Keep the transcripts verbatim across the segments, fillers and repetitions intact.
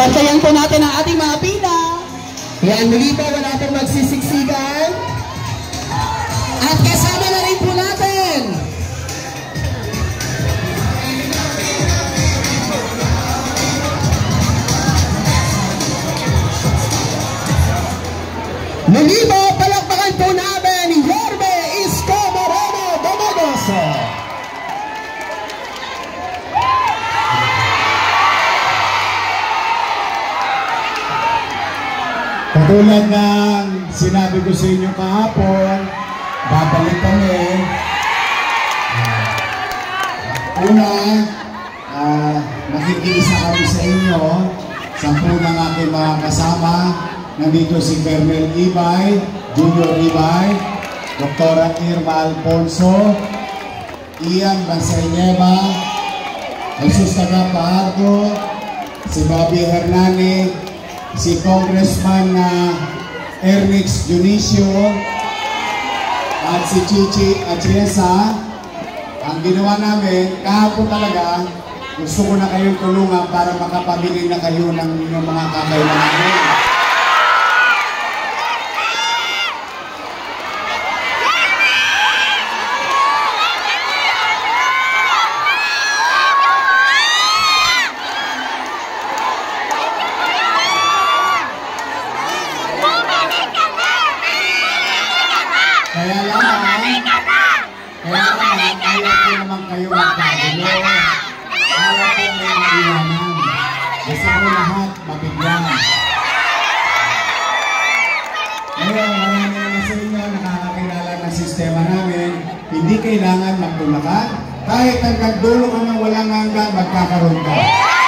Bantayan po natin ang ating mga pila. Yan, muli po, wala pong magsisiksikan. At kasama na rin po natin muli po, palakpakan po namin Yorme Isko Moreno Domagoso. Katulad ng sinabi ko sa inyo kahapon, babalik kami. Uh, una, uh, nakikiisa kami sa inyo. Sampu ng aking mga kasama. Nandito si Colonel Ibay, Junior Ibay, Doktora Irma Alfonso, Ian Bansayneva, Jesus Tagapahardo, si Bobby Hernani, si Congressman uh, Ernix Junicio, at si Chichi Atienza. Ang ginawa namin, kahapon talaga, gusto ko na kayong tulungan para makapabili na kayo ng inyong mga kakailangan. Kaya lang, kaya lang, ayaw ko naman kayo magkagulo. Ayaw ko may maiwanan. Gusto ko lahat mabigyan. Ngayon, marami naman sa inyo nakakakilala ng sistema namin. Hindi kailangan magtulakan. Kahit hanggang dulo ka ng walang hanggang, magkakaroon ka.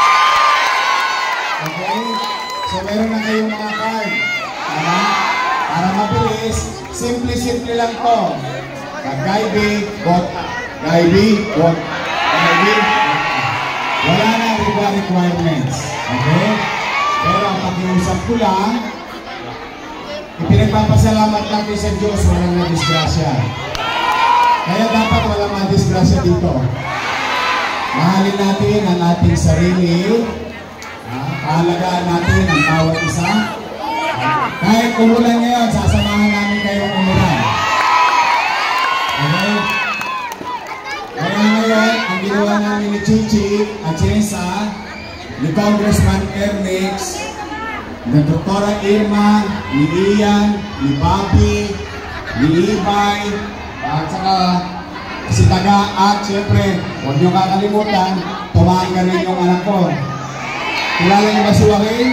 Okay? So, meron na kayong mga card. Diba? Para mabilis, simple-simple lang to. Pag-gaibi, vote. Gaibi, vote. Gaibi, vote. Wala na iba requirements. Okay? Pero ang pag-iusap ko lang, ipinagpapasalamat natin sa Diyos, walang na-disgrasya. Kaya dapat walang ma-disgrasya dito. Mahalin natin ang ating sarili. Pahalagaan natin ang bawat isa. Kahit umulan ngayon, sasamahan namin kayong umulan. Okay? Kaya ngayon, ang ginawa namin ni Chichi Atienza, ni Congressman Ernix, ni Doktora Irma, ni Ian, ni Bobby, ni Ibay, at saka si Taga, at syempre, huwag niyo kakalimutan, tumahan ka rin yung anak ko. Kilala niyo ba si Joaquin?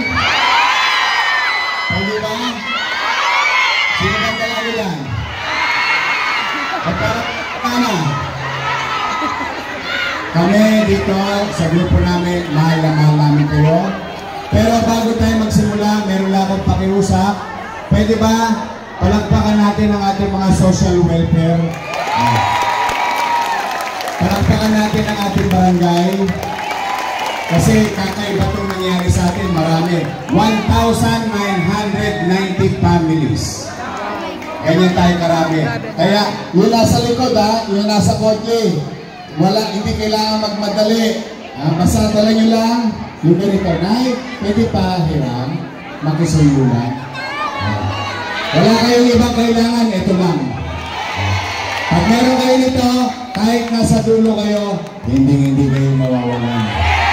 Hindi ba? Sino bang kalala yan? Pagkakana. Kami dito sa grupo namin, mahal na mahal namin kayo. Pero bago tayo magsimula, meron lang akong pakiusap. Pwede ba palakpakan natin ang ating mga social welfare? Palakpakan natin ang ating barangay. Kasi kakaiba itong nangyari sa atin, marami. one thousand nine hundred ninety families. Ganyan tayo karami. Kaya yung nasa likod ha, yung nasa kotse, wala, hindi kailangan magmadali. Ah, basta tala nyo lang, yung ganito, Nay, pwede pa hiram, makisuyulan. Ah, wala kayong ibang kailangan, ito lang. Pag meron kayo nito, kahit nasa dulo kayo, hindi hindi kayo mawawalan.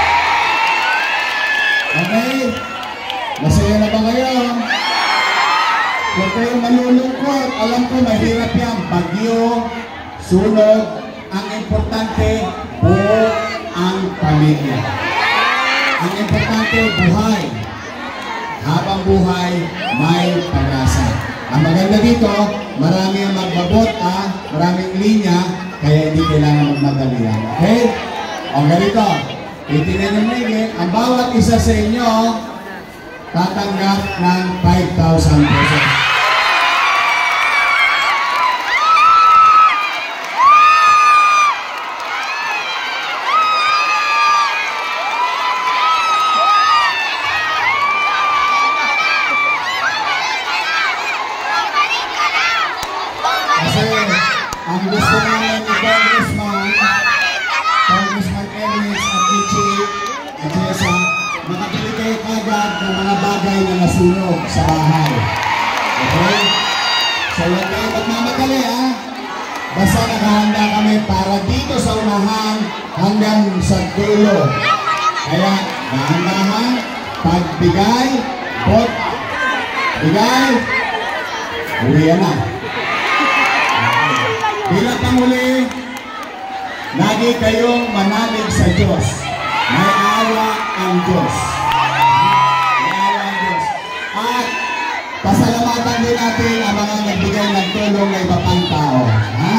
Okay? Masaya na ba kayo? Huwag kayong malulungkot. Alam ko, mahirap yan. Bagyo, sunog. Ang importante, buo ang pamilya. Ang importante, buhay. Habang buhay, may pag-asa. Ang maganda dito, marami ang magbabota, maraming linya, kaya hindi kailangan magmadali yan. Okay? O ganito. Itinan nyo maigit, ang bawat isa sa inyo tatanggap ng five thousand pesos. Kasi ang gusto namin ni Congressman, Congressman Ernix at Chichi Atienza, makabili kayo kagad sa bahay. Okay? So huwag kayo magmamadali ha. Basta nakahanda kami para dito sa unahan hanggang sa dulo. Kaya dahan-dahan, pagbigay, pot, bigay, uwi na. Bilang panghuli, lagi kayong manalig sa Diyos. May awa ang Diyos. May awa ang Diyos. At pasalamatan din natin ang mga nagbigay ng tulong na iba pang tao. Ha?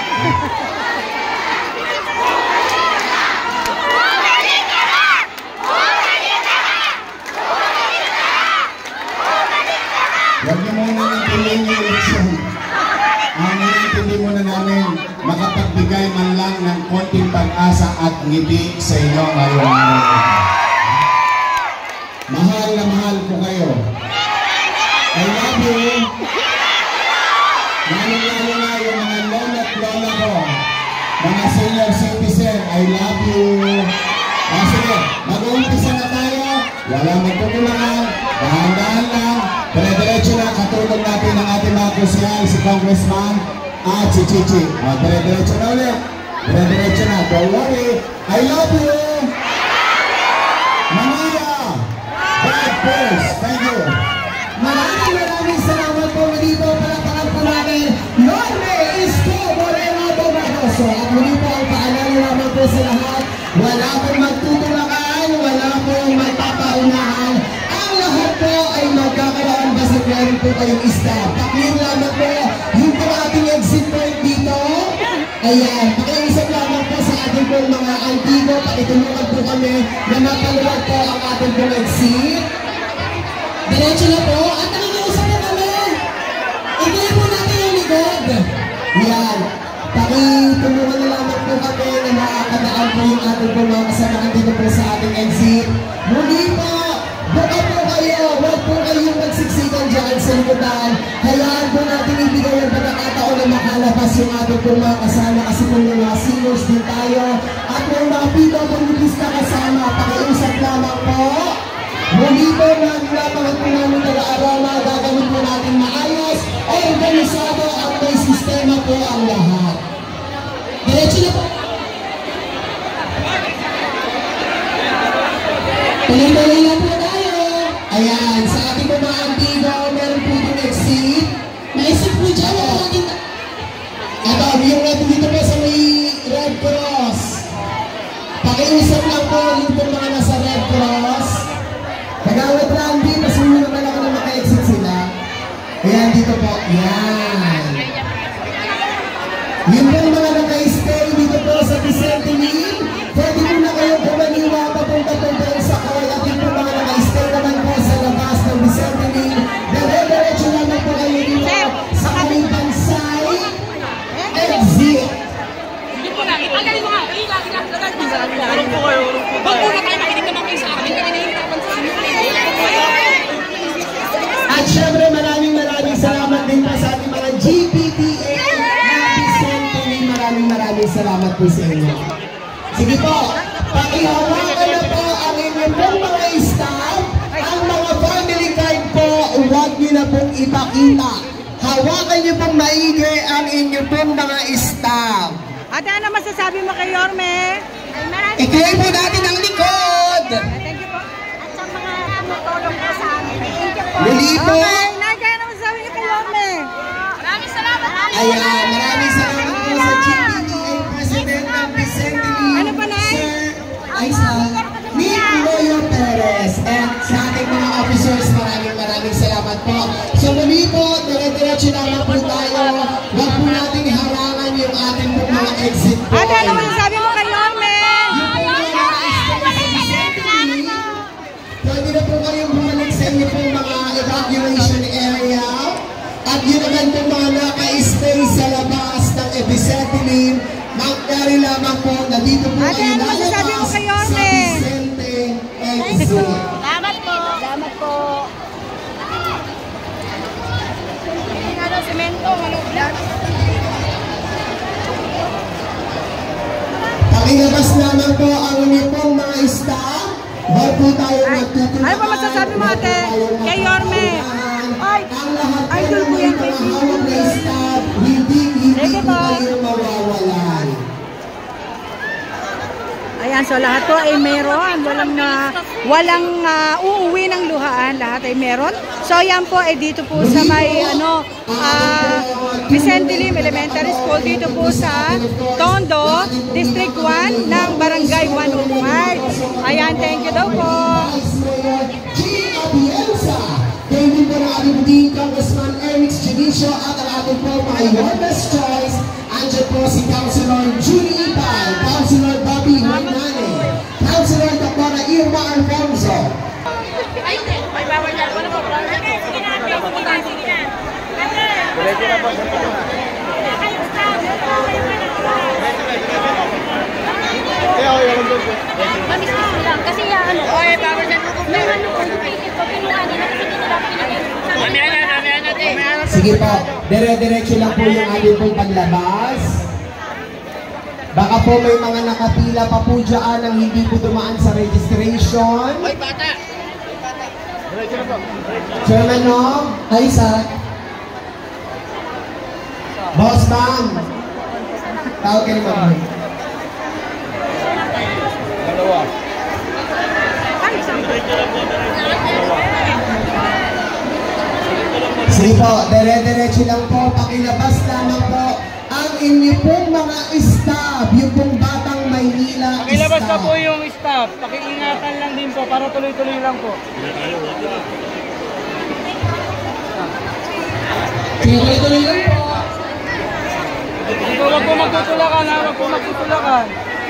Huwag niyo muna nintindihin yung eleksyon. Ang ninintindi muna namin, makapagbigay man lang ng konting pag-asa at ngiti sa inyo ngayong araw. Mahal na mahal ko kayo. I love you. Lalo-lalo na yung mga lola at lola ko, mga senior citizen, I love you. Ah, sige, mag-uumpisa na tayo. Walang magtutulangan. Dahan-dahan lang. Dire-diretso na katulog natin ang ating mga kusyal, si Congressman at si Chichi. Ah, dire-diretso na ulit. Dire-diretso na. Don't worry. I love you. Manila. God first. Thank you. Maraming maraming salamat po dito. Palakpakan po namin Norme Isko Moreno Domagoso. At muli po ang paalala naman po sa lahat, wala pong magtutulakan, wala pong magpapaunahan. Ang lahat po ay magkakaroon basta meron po kayong staff. Pakiin lamang po yung po ating exit point dito. Ayan, pakiisip lamang po sa ating pong mga antigo. Pakitulungan po kami na mapaluwag po ang ating pong exit. Diretso na po at nakikiusap na kami. Ituloy po natin yung likod. Yan. Pakitulungan na lamang po kami na makakadaan po yung ating po mga kasamahan dito po sa ating exit. Muli po, buka po kayo. Huwag po kayong magsiksikan dyan sa likodan. Hayaan po natin ibigay ang pagkakataon na makalabas yung ating po mga kasama kasi po yung mga seniors din tayo. At yung mga P W Ds na kasama, pakiusap lamang po. Muli po natin lamang at pinamit na araw-araw, gagawin po natin maayos, organisado at may sistema po ang lahat. Diretso na po. Tuloy-tuloy lang po tayo. Ayan, sa ating po mga antigo, meron po itong exit. Naisip po dyan na natin. Ito, yung natin dito po sa may Red Cross. Pakiusap lang po yung po mga nasa Red Cross. Nagawad lang din, mas muna naman ako na maka-exit sila. Ayan, dito po. Ayan. Yun po mga naka-stay dito po sa Vicente Lee. Pwede po na kayo pumaniwa papunta po doon sa Kaway. At yun po mga naka-stay naman po sa labas ng Vicente Lee. Dire-diretso naman po kayo dito sa kaming Bansay exit. Hindi po lang, ipagaling mo nga. Urong po kayo, urong po tayo. Huwag po na tayo makinig naman kayo sa akin. At syempre maraming maraming salamat din po sa ating mga G P T A na Vicente Lee. Maraming maraming salamat po sa inyo. Sige po, pakihawakan na po ang inyong pong mga staff. Ang mga family card po, huwag niyo na pong ipakita. Hawakan niyo pong maigi ang inyong pong mga staff. Ate, ano masasabi mo kay Yorme? I-claim po natin ang likod. Thank you po. At sa mga tumutulong po sa amin. Thank you po. Muli po. Okay, Naga, ano masasabi niyo kay Yorme? Maraming salamat. Ayan, maraming salamat po sa G P T A President ng Vicente Lee. Ano pa, Nay? Sir, ay sa Nick Loyo Perez. And sa ating mga officers, maraming maraming salamat po. So muli po, dire-diretso naman po tayo. Huwag po nating harangan yung ating po mga exit po. Ate, ano masasabi mo kay Yorme? Pwede na po kayong bumalik sa inyo po mga evacuation area. At yun naman po mga naka-stay sa labas ng Vicente Lee. Magkari lamang po na dito po Ate, kayo ano masasabi mo lalabas kay sa Yorme? Vicente exit. Salamat po. Salamat po. Ano, semento, ano, Pakilabas naman po ang inyong pong mga staff Huwag po tayo magtutulungan. Ano pa masasabi mo, ate? Kay Yorme. Ay, Ang lahat ay, po dul po ng yan, mga baby. hawak na staff, hindi, hindi Sige po po. tayo mawawalan. Ayan, so lahat po ay meron. Walang, na, walang uh, uuwi ng luhaan. Lahat ay meron. So ayan po ay dito po sa may ano, uh, Vicente Lim Elementary School. Dito po sa Tondo, District one ng Barangay one oh five. Ayan, thank you daw po. Vice Mayor G. Atienza. Thank you po na ating Dean Congressman Ernix Junicio at ang ating po mga Yormes Choice. Andiyan po si Councilor Julie Ipal, Councilor Bobby Hernane, Councilor Doctora Irma Alfonso. Ay, may bawal na. Wala po. Mamiss ko lang. Kasi ano, oy, bawal na. May ano ko, pag pinuhaan nila kasi dito lang pinagin. Mamaya na, mamaya natin. Sige po, dire-diretso lang po yung ating pong paglabas. Baka po may mga nakapila pa po dyan ang hindi po dumaan sa registration. Oy, bata. Chairman no? Hi, sir. Boss Bang. Tawag kayo naman. Dalawa. Sige po, dire-diretso lang po. Pakilabas lamang po ang inyo pong mga staff, yung pong Batang Maynila Pakilabas na staff. po yung staff. Pakiingatan lang din po para tuloy-tuloy lang po. Tuloy-tuloy lang po. Dito, wag po magtutulakan ha. Wag po magtutulakan.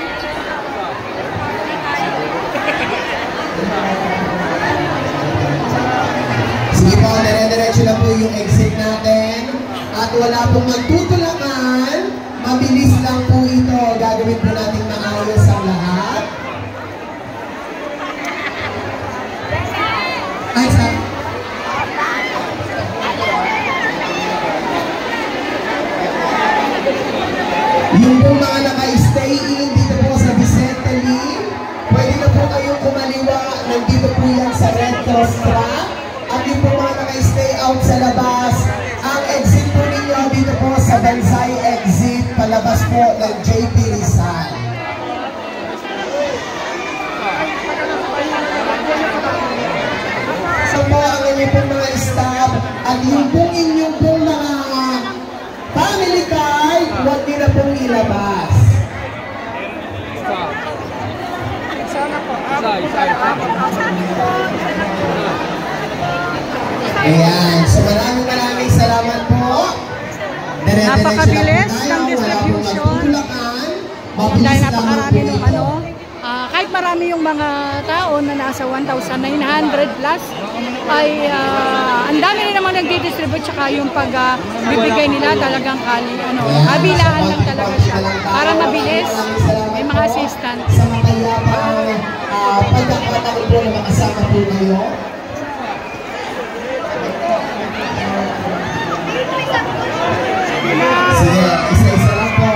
Sige po, dire-diretso lang po yung exit natin. At wala pong magtutulakan. Mabilis lang po ito. Gagawin po natin maayos ang lahat. Ay, sir. Yung po mga naka-stay in dito po sa Vicente Lim, pwede na po kayong kumaliwa. Nandito po yan sa Red Cross track. At yung po mga naka-stay out sa labas, ang exit po ninyo dito po sa Bansay exit, palabas po ng J P Rizal. So po ang inyong pong mga staff at yung pong inyong pong mga family card, huwag nyo na pong ilabas. Ayan, so maraming maraming salamat po. Dire-diretso Napakabilis lang po tayo, ng distribution. wala pong magtutulakan. Mabilis Dahil lamang napakarami po ng ito. ano, ah, kahit marami yung mga tao na nasa one thousand nine hundred plus, ay ah, ang dami rin naman nagdi-distribute, tsaka yung pagbibigay nila talagang kali, ano, kabilaan lang talaga siya para mabilis. May mga assistant. Sa mapayapang uh, pagkakataon po na makasama po kayo. Sige, isa-isa lang po.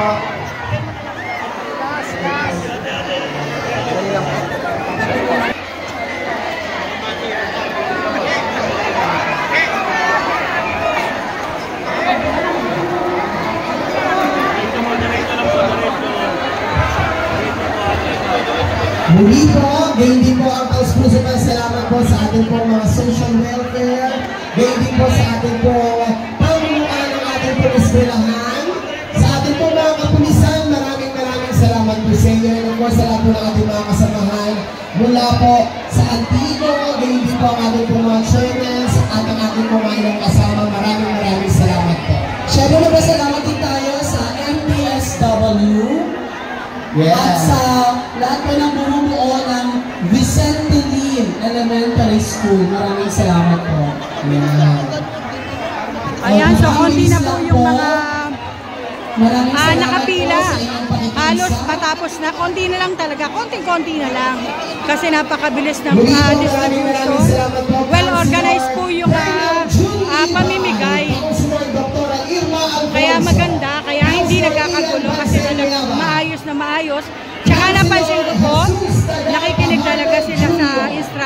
Muli po, gayon din po ang taus-puso ng salamat po sa ating po mga social welfare, gayon din po sa ating po pamunuan ng ating po eskwelahan, sa ating po mga kapulisan, maraming maraming salamat po sa inyo, and of course sa lahat po ng ating mga kasamahan, mula po sa Antigo, gayon din po ang ating po mga chairmen at ang ating po mga ilang kasama, maraming maraming salamat po. Siyempre na ba salamat din tayo sa M P S W. Yes. At sa lahat po ng bumubuo ng Vicente Lim Elementary School. Maraming salamat po. Yeah. Ayan, so konti na po yung mga Maraming ah, salamat nakapila. po sa inyong pakikiisa. Halos matapos na, konti na lang talaga, konting-konti na lang. Kasi napakabilis ng Muli po, uh, maraming distribution. maraming salamat po. Well organized po yung uh, uh, pamimigay. Kaya maganda, kaya hindi nagkakagulo kasi talaga maayos na maayos. Tsaka napansin ko po, nakikinig talaga sila sa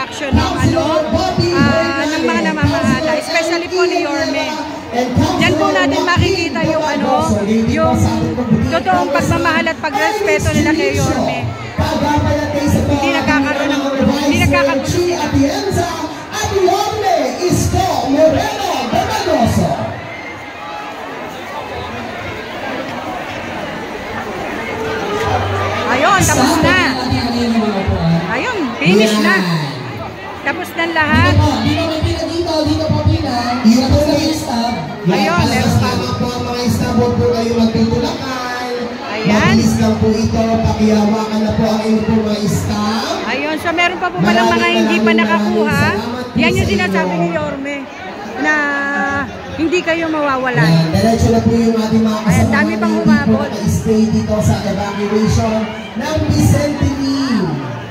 reaction ng ano, uh, ng mga namamahala, especially po ni Yorme. Diyan po natin makikita yung ano, yung totoong pagmamahal at pagrespeto nila kay Yorme. Hindi nagkakaroon ng hindi nagkakaroon sila. At Yorme Isko Moreno Domagoso. Ayun, tapos na. Ayun, finish na. Tapos na lahat. Dito po pila dito, dito po pila. Yung po na yung stab. Ayun, meron pa. Tama po ang mga stab, huwag po kayo magtutulakan. Ayan. Mabilis lang po ito, pakihawakan na po ang inyong po mga stab. Ayun, so meron pa po palang mga hindi pa nakakuha. Yan yung sinasabi ni Yorme na hindi kayo mawawalan. Ayan, diretso na po yung ating mga Ayan, kasama. dami pang humabol. Hindi po naka-stay dito sa evacuation ng Vicente Lee.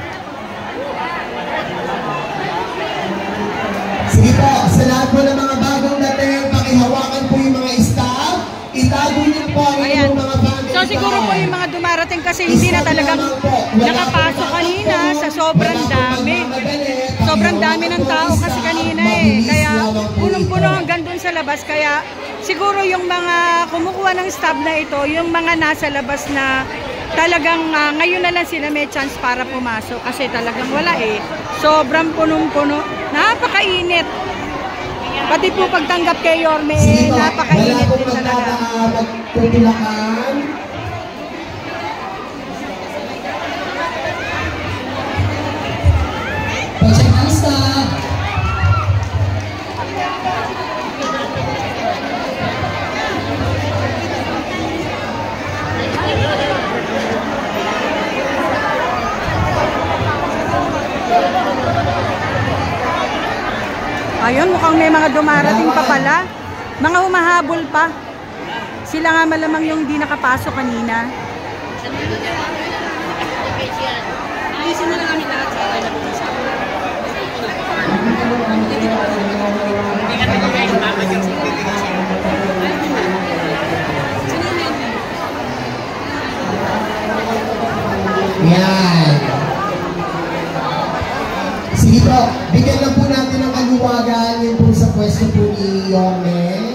Sige po, sa lahat po ng mga bagong dating, pakihawakan po yung mga staff, itago niyo po ang Ayan. inyong mga family. So siguro po yung mga dumarating kasi hindi na talagang nakapasok kanina sa sobrang dami. Sobrang dami ng tao kasi kanina eh. Kaya punong-puno hanggang dun sa labas. Kaya siguro yung mga kumukuha ng stab na ito, yung mga nasa labas na talagang uh, ngayon na lang sila may chance para pumasok. Kasi talagang wala eh. Sobrang punong-puno. Napakainit. Pati po pagtanggap kay Yorme, eh, napakainit din talaga. Magtutulakan. Check ang staff. Ayun, mukhang may mga dumarating pa pala. Mga humahabol pa. Sila nga malamang yung hindi nakapasok kanina. Ayusin na lang kami lahat sa Yan. Sige po, bigyan lang po natin ng kaluwagan yun po sa pwesto po ni Yorme.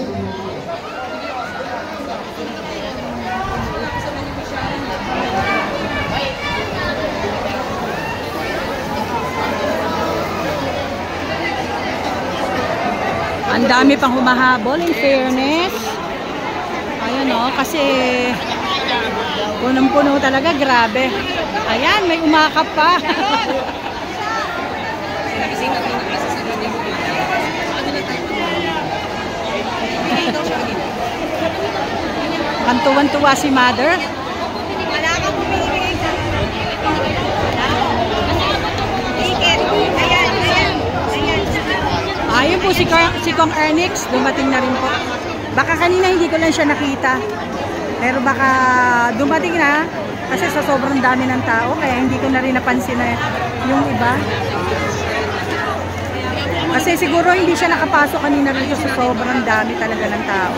Ang dami pang humahabol, in fairness. Ayun o, kasi punong-puno talaga, grabe. Ayan, may umakap pa. Kantuwan-tuwa si Mother. Wala kang pumili. Ticket. Ayan, ayan. Ayan. Ayun po si, si Kong Ernix, dumating na rin po. Baka kanina hindi ko lang siya nakita. Pero baka dumating na kasi sa sobrang dami ng tao kaya hindi ko na rin napansin na yung iba. Kasi siguro hindi siya nakapasok kanina rito sa sobrang dami talaga ng tao.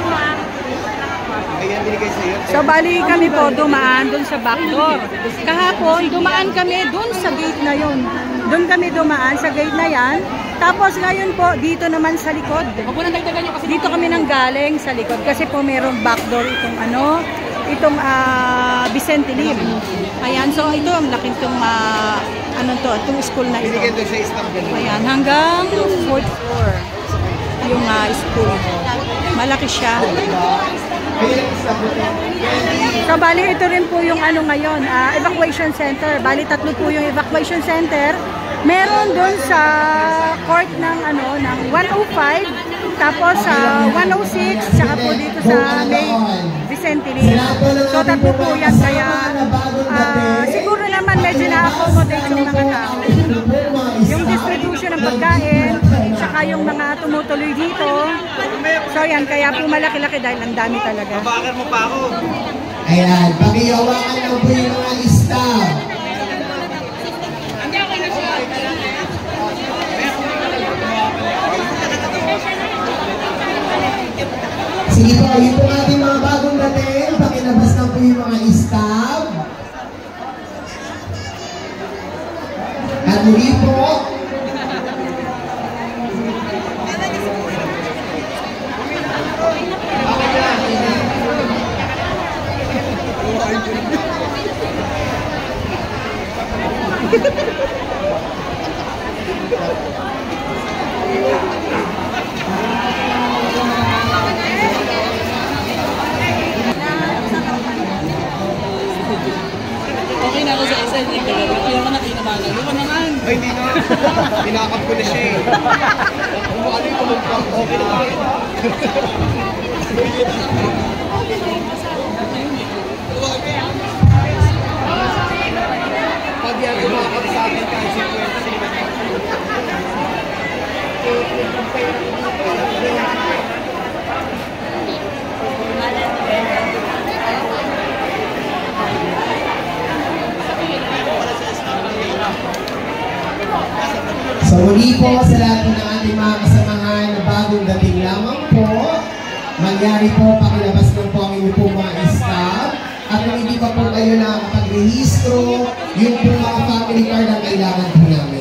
So bali kami po dumaan dun sa back door. Kahapon dumaan kami dun sa gate na yun. Dun kami dumaan sa gate na yan. Tapos ngayon po dito naman sa likod. Dito kami nang galing sa likod kasi po merong back door itong ano, itong uh, Vicente Lim. Ayan, so ito ang laking itong uh, ano to, itong school na ito. Ayan, hanggang fourth floor yung uh, school. Malaki siya. So bali ito rin po yung ano ngayon, uh, evacuation center. Bali tatlo po yung evacuation center. Meron doon sa court ng ano ng one oh five, tapos sa uh, one oh six, saka po dito sa may Vicente Lim. So tatlo po yan kaya uh, siguro naman medyo na-accommodate yung mga tao. Yung distribution ng pagkain, saka yung mga tumutuloy dito. So yan, kaya po malaki-laki dahil ang dami talaga. Bakit mo pa ako? Ayan, pakiyawakan lang po yung mga staff. Sige po, yun po ating mga bagong dating. Pakilabas lang po yung mga staff. At muli po, Ay, hindi na. Pinakap ko na siya eh. Kung ano yung kumumpa, okay na tayo. Pag yan kumakap sa akin kahit siyempre. So muli po sa lahat ng ating mga kasamahan na bagong dating lamang po, mangyari po pakilabas lang po ang inyong po mga staff. At kung hindi pa po kayo nakakapag-rehistro, yung po mga family card ang kailangan po namin.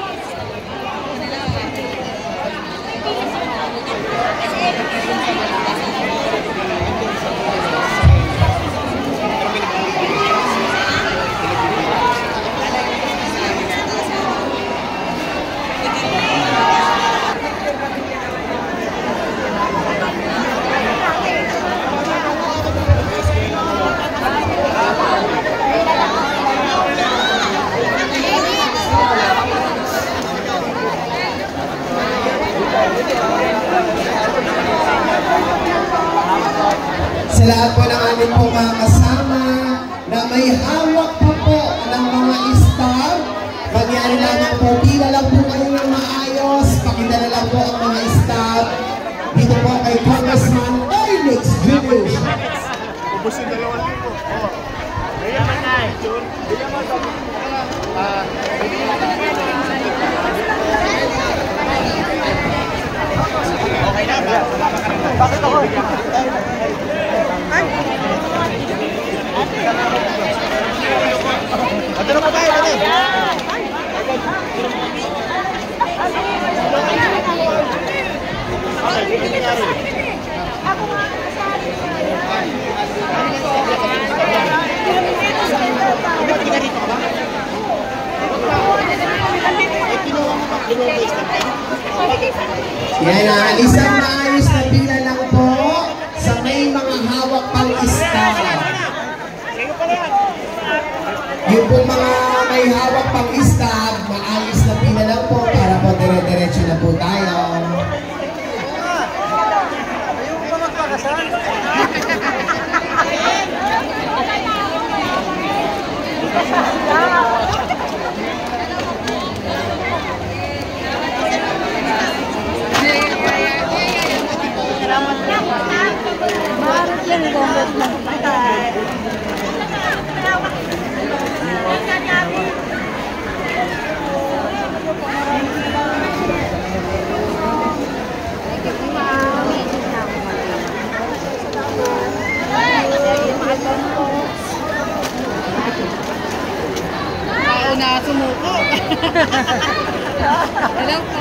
Sa lahat po ng ating po mga kasama na may hawak pa po ng mga staff, mangyari lamang po, pila lang po kayo ng maayos, pakidala lang po ang mga staff dito po kay Congressman Alex Junior Ubus yung dalawang libo. Oo. Kaya man na eh. Kaya man na. Ah, okay na. Bakit ako? Ito na po tayo, ate. Ako nga kasali ko yan. Yan na, isang maayos na pila lang po sa may mga hawak pang staff. Yung po mga may hawak pang staff, maayos na pila lang po para po dire-diretso na po tayo. Ayoko ba magpakasal? Maharap yan, gomot lang. Ako na sumuko. Hello po.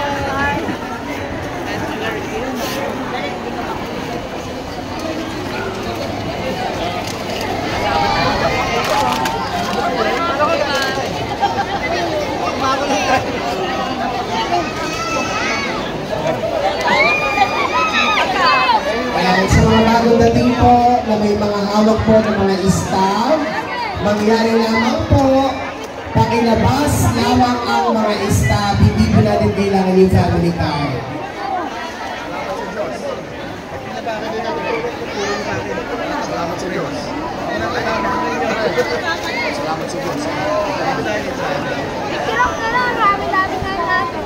Ayan, sa mga bagong dating po na may mga hawak po ng mga staff, mangyari lamang po, pakilabas lamang ang mga staff, hindi po natin kailangan yung family card. salamat sa Diyos. Salamat sa Diyos. Picture ako na lang. Rami-dami nga natin.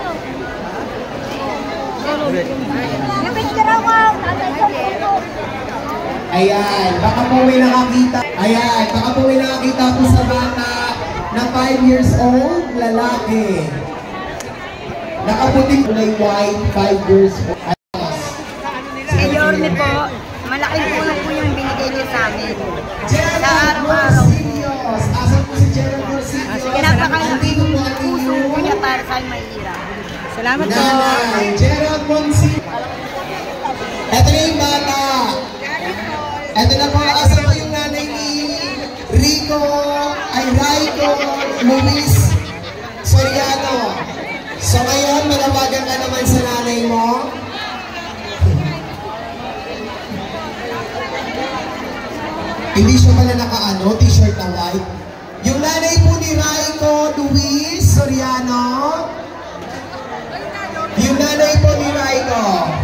Yung picture ako. Tatay sa puto. Ayan, baka po may nakakita. Ayan, baka po may nakakita po sa bata na five years old, lalaki. Nakaputing kulay white, five years old. Kay Yorme po, malaking tulong po yung binigay niyo sa amin. Gerald Sa araw-araw po. Morcillos. Asan po si Gerald Morcillos? Pinapakalaking puso po niya para sa mahirap. Salamat po. Nanay, Gerald Morcillos. Ito na yung bata. Ito na po, asan po yung nanay ni Rico, ay Raiko, Luis Soriano. So ngayon, malawagan ka naman sa nanay mo. Hindi siya pala naka-ano, t-shirt na white. Yung nanay po ni Raiko, Luis Soriano. Ito.